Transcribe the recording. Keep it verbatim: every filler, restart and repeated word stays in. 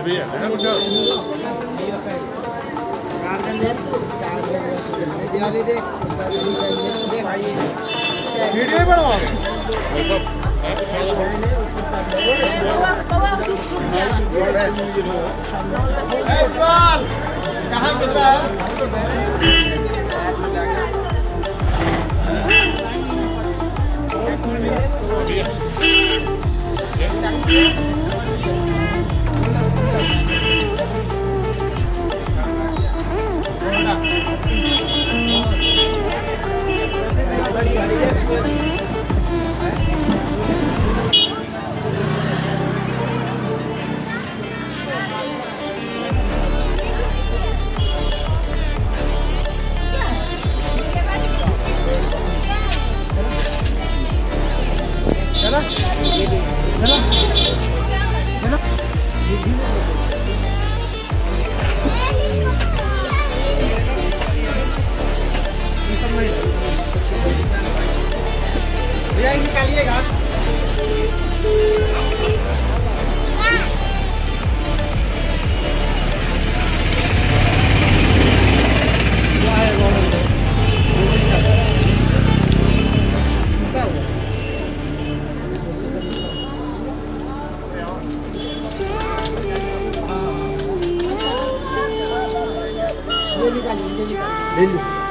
भी है ना कुछ गार्डन ले तू दिवाली देख वीडियो ही बनवा कहाँ मिल रहा है चलो चलो चलो भैया निकालिएगा ले लो।